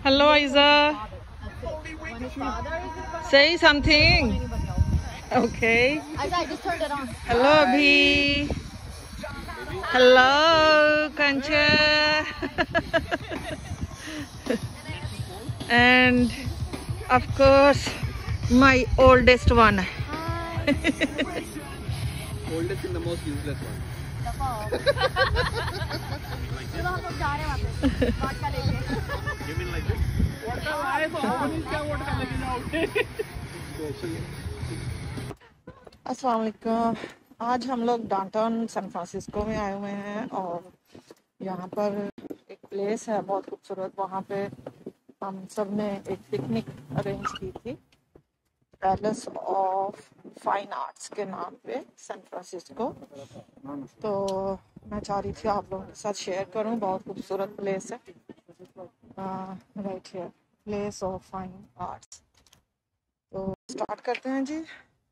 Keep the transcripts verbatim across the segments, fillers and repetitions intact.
Hello, Aiza. Say something. Okay. Aiza, I just turned it on. Hello, Abhi. Hello, Kancha. And of course, my oldest one. Oldest and the most useless one. You mean like this? अस्सलाम वालेकुम। आज हम लोग downtown San Francisco में आए हुए हैं और यहाँ पर एक प्लेस है बहुत खूबसूरत। वहाँ पे हम सब ने एक पिकनिक अरेंज की थी पैलेस ऑफ फाइन आर्ट्स के नाम पे सैन फ्रांसिस्को। तो मैं चाह रही थी आप लोगों के साथ शेयर करूं। बहुत खूबसूरत प्लेस है right here, place of fine arts. तो स्टार्ट करते हैं जी।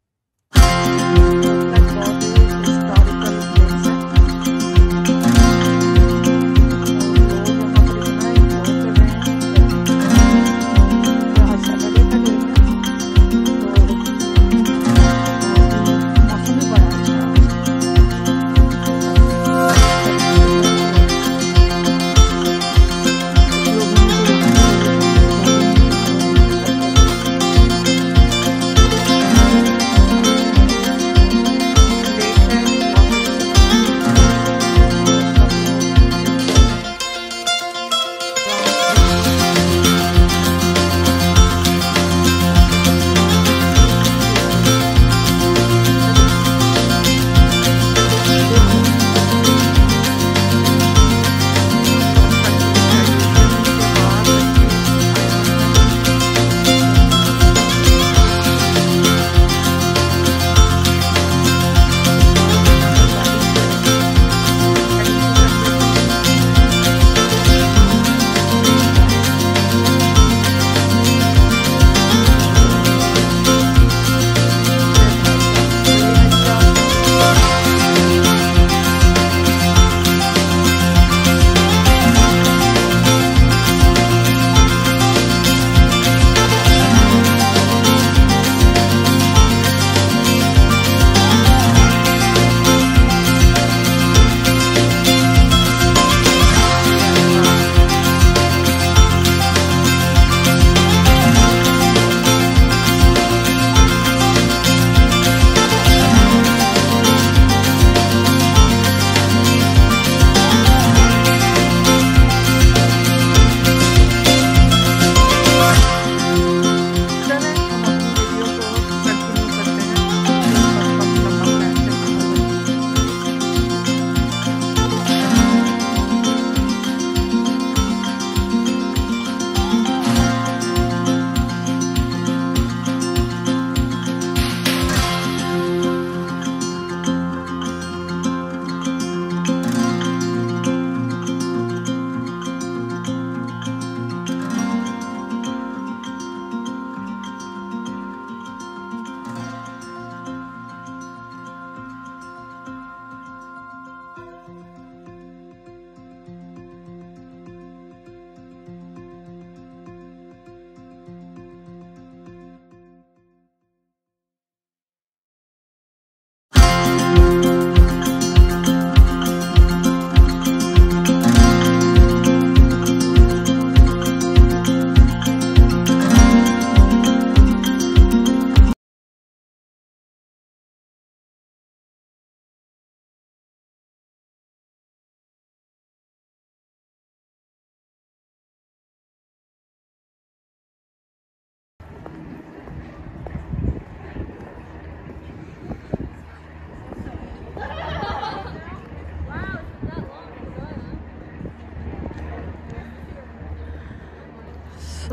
So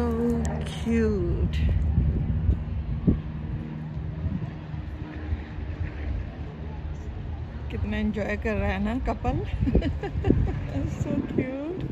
cute. कितना एंजॉय कर रहा है ना कपल। So cute.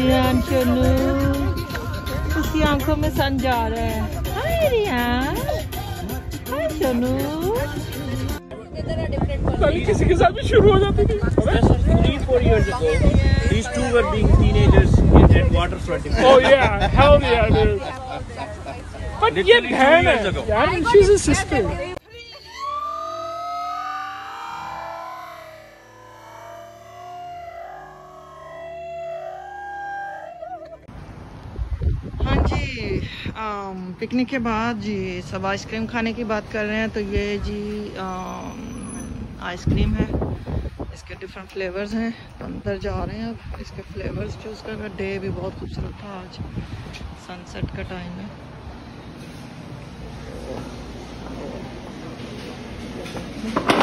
रियान चुनू, उसकी आंखों में सन जा रहा है। हाय रियान, हाय चुनू। कल किसी के साथ भी शुरू हो जाती थी। Three, four years ago, these two were being teenagers in at waterfront. Oh yeah, hell yeah, dude. But ये बहन है, यार, she's a sister. हाँ जी, पिकनिक के बाद जी सब आइसक्रीम खाने की बात कर रहे हैं। तो ये जी आइसक्रीम है, इसके डिफरेंट फ्लेवर्स हैं। तो अंदर जा रहे हैं अब इसके फ्लेवर्स चूज़ कर। डे भी बहुत खूबसूरत था आज, सनसेट का टाइम है।